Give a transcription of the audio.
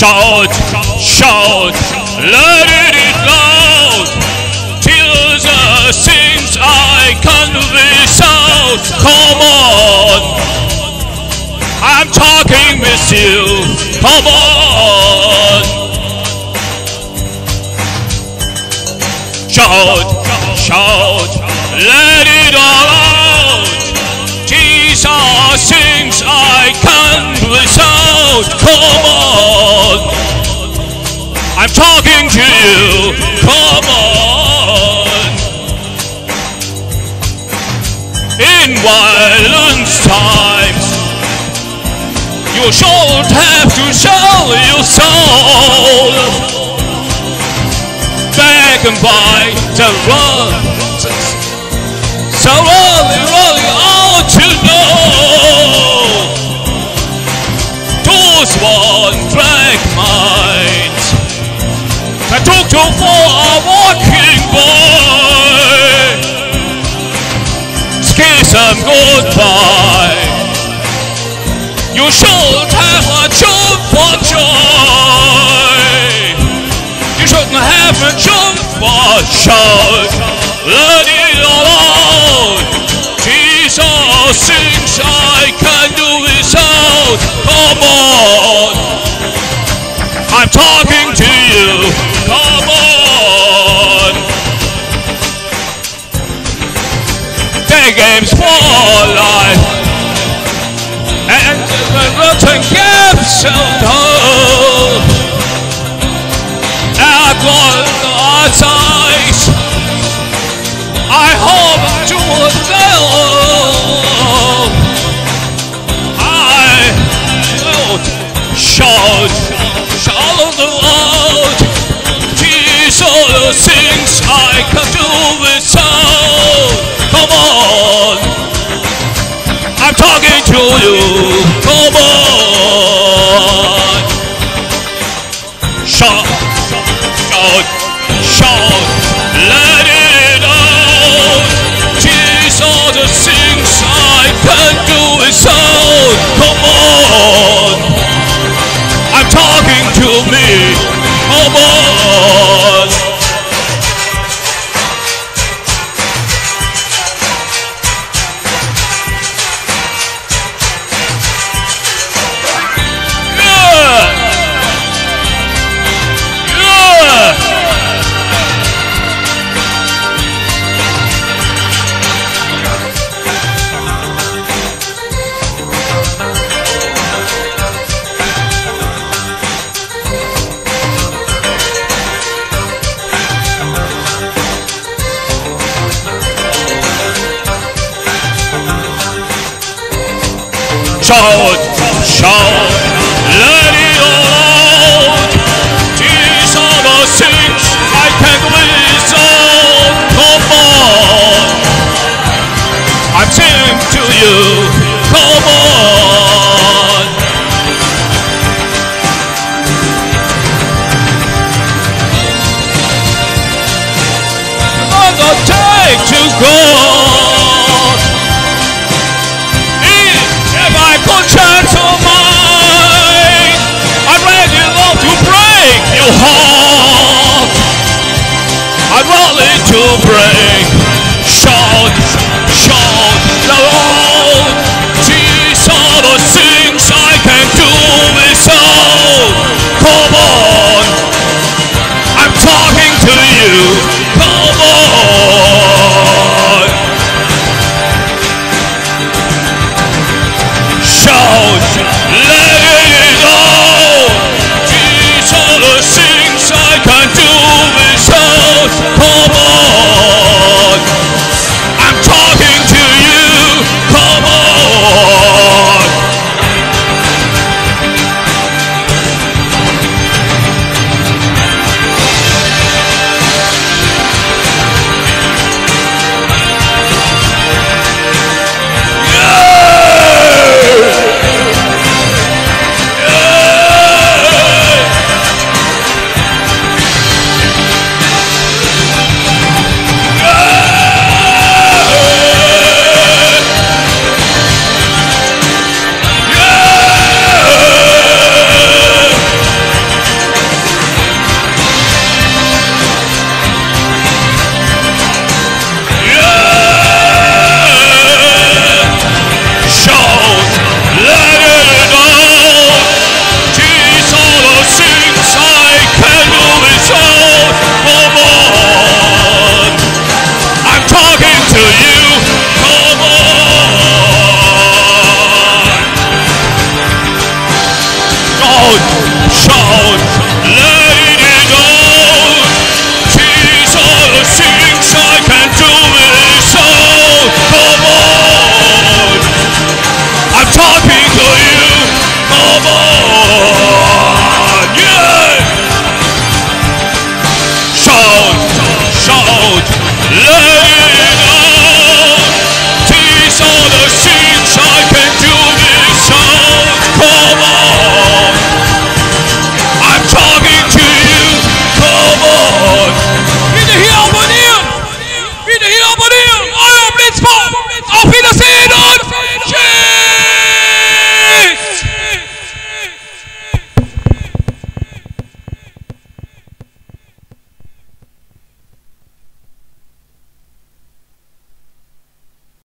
Shout, shout, let it loud, till the things I can't without. Come on, I'm talking with you. Come on, shout, shout, let it all out. These are things I can't without. Come on, I'm talking to you. Come on. In violent times, you should have to sell your soul. Back and by the run, so rolling out to know. Those one drag minds that took you for a walking boy. Kiss them goodbye. You should have a jump for joy. You shouldn't have a jump for shout. Let it all out. These are things I can do without. Come on, I'm talking to you. Come on. The game's for life, and the rotten gaps and hope. At God's eyes, I hope to know. I will shout, shout out. These are the things I can do without. Come on, I'm talking to you. Come on, shout, shout, shout, let it out. These are the things I can do without. Come on, I'm talking to me. Come on. Shout, shout, let it all out. These are the things I can't without. Come on, I'm singing to you. Come on. I'm gonna take to go. Chance of mine, I'd really love to break your heart. I'd really to break